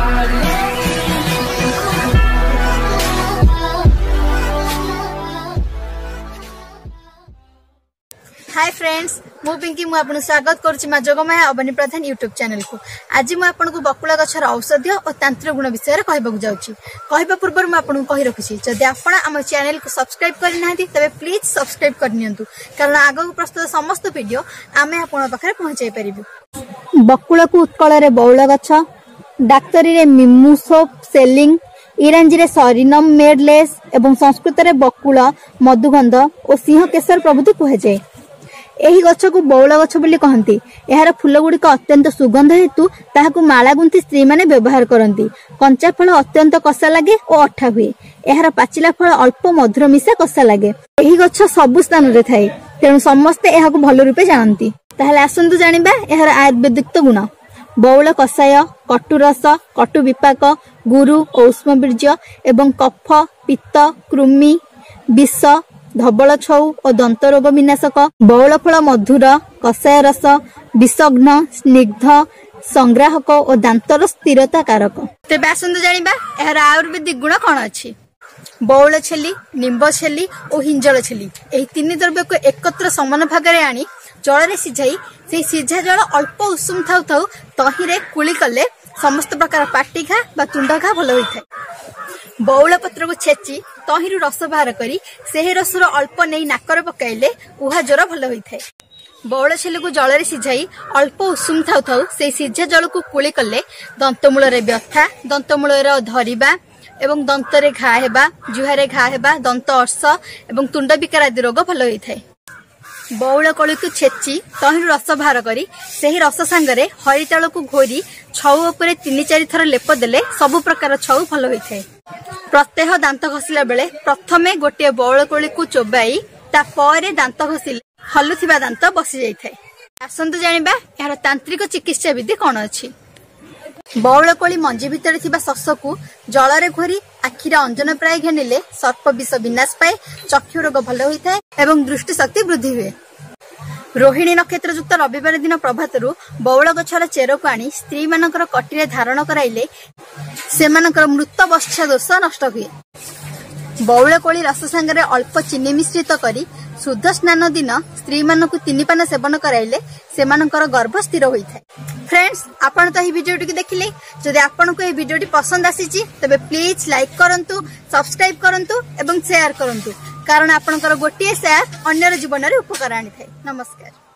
Hi friends, मु पिंकी मु आपन स्वागत करूची मा जोगमाया अबनी प्रधान यूट्यूब चैनल को। आज मु आपन को बकुला गछर औषधीय और तांत्रिक गुण विषय रे कहबा जाउची। कहबा पूर्व मु आपन को कहि रखुची, जदि आपण हम चैनल को सब्सक्राइब करि नाहंती तबे प्लीज सब्सक्राइब कर नियंतु, कारण आगो प्रस्तुत समस्त वीडियो आमे आपण पाखरे पहुंचाई परिबु। बकुला को उत्कल रे बौला गछ, डाक्टरी रे मिमुसोप सेलिंग, इरांजी रे सरिनम मेडलेस एवं संस्कृत रे बकुला मधुगंध और सिंह केसर प्रभृति कहे जाए। एही गछ को बौला गछ बोली कहती। यार फूल गुड़िक अत्यंत सुगंध हेतु ताहाकु माला गुंथि स्त्री माने व्यवहार करती। कंचा फल अत्यंत कषा लगे और अठा हुए। यार पाचिला फल अल्प मधुर मिशा कषा लगे। एही गछ सबु स्थान रे थाए, तेणु समस्ते एहाकु भल रूपे जानती। ताहले आसंतु जानिबा एहार आयुर्वेदिक गुण। बौल कषाय, कटुरस, कटु विपाक, गुरु औष्मवीर्य एवं कफ, पित्त, कृमि, विष, धबल छौ और दंत रोग विनाशक। बौल फल मधुर, कषाय रस विषघ्न, स्निग्ध, संग्राहक और दांतर स्थिरता कारक। तेबे आसंतु जानिबा एहार आयुर्वेदिक गुण कोन अछि। बौल छेली, निंब छेली और हिंजल छेली एही तीन द्रव्य को एकत्र समान भाग रे आनी जल रे सिझाई, से सिझा जल अल्प उषुम थाउ थाउ तहिरे कुली कले समस्त प्रकार पाटी घा बा तुंड घा भल होइथाय। बौल पत्र को छेची तहिरु रस बाहर करी सेही रसर अल्प नहीं नाकर पकाइले उहा ज्वर भल होइथाय। बौल छेली को जल रे सिझाई अल्प उषुम थाउ थाउ से सिझा जल को कुली कले दंतमूल रे व्यथा, दंतमूल रे धरिबा एवं दंत रे घा हेबा, जुहारे घा हेबा, दंत अर्श एवं तुंड विकार आदि रोग भल होइथाय। बौल कली को छेची तहिरु रस बाहर करी सेही रस सांगरे हरिताल को घोरी छौ उपरे 3-4 थर लेप देले सबु प्रकार छौ भल होइथाय। प्रत्यह दांत घसिला बेले प्रथमे गोटे बौल कोली को चोबाई ता परे दांत घसिले हलुथिबा दांत बसी जाइथाय। आसंतु जानिबा यार तांत्रिक चिकित्सा विधि कोन अछि। बौल कोली मंजी भितर थिबा शस को जल रे घोरी आखिरे अंजन प्राय घेनिले सर्प विष विनाश पाए, चक्षु रोग भल होइथाय एवं दृष्टि शक्ति वृद्धि हुए। रोहिणी नक्षत्र युक्त रविवार दिन प्रभातरू बौल गछर चेर को आनी स्त्री मानकर कटिरे धारण कराइले सेमानकर मृत बच्छा दोष नष्ट हुए। बौल कोली रस संगे अल्प चीनी मिश्रित करी शुद्ध स्नान दिन स्त्री मानकु 3 पान सेवन कराइले सेमानकर गर्भ स्थिर होइथाय। फ्रेंड्स, आपण तो वीडियो देखिले, जदि आपण को वीडियो पसंद आसीची तबे प्लीज लाइक करंतु, सब्सक्राइब करंतु एवं शेयर करंतु, कारण आपणकर गोटे शेयर अन्यर जीवन रे उपकार आनी थाए। नमस्कार।